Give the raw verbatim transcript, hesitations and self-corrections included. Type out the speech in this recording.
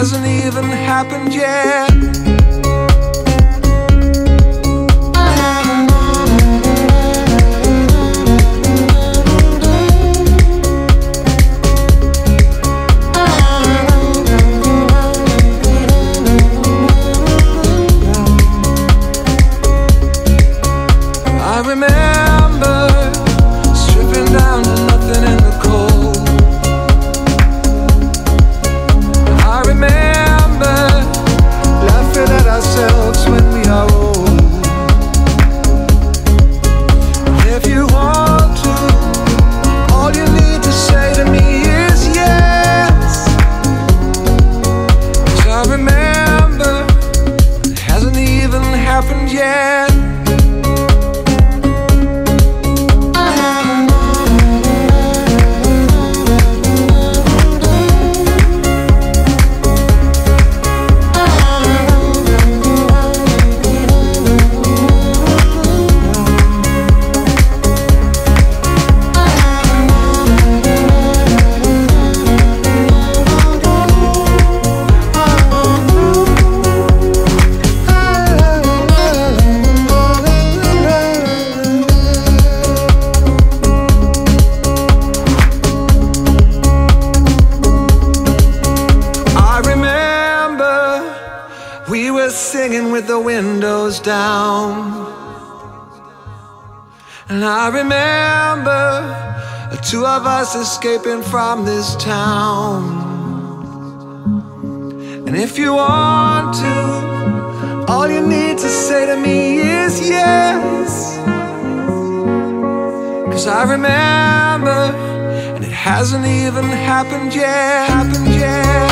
hasn't even happened yet. I remember stripping down to nothing in the cold. I remember laughing at ourselves when we are old. If you want to, all you need to say to me is yes. 'Cause I remember it hasn't even happened yet. We were singing with the windows down, and I remember the two of us escaping from this town. And if you want to, all you need to say to me is yes. 'Cause I remember, and it hasn't even happened yet, happened yet.